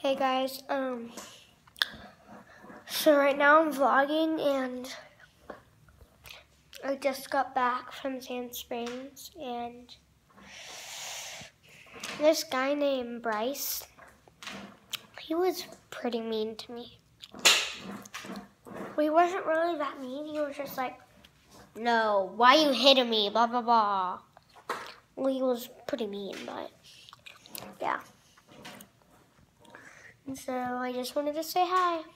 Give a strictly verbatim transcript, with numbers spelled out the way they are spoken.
Hey guys, um, so right now I'm vlogging and I just got back from Sand Springs and this guy named Bryce, he was pretty mean to me. Well, he wasn't really that mean, he was just like, no, why you hitting me, blah, blah, blah. Well, he was pretty mean, but yeah. And so I just wanted to say hi.